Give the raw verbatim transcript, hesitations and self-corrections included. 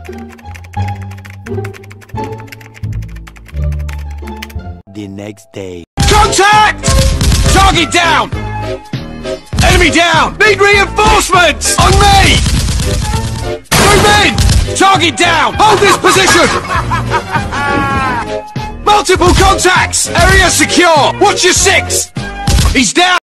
The next day. Contact! Target down! Enemy down! Need reinforcements! On me! Move in! Target down! Hold this position! Multiple contacts! Area secure! Watch your six! He's down!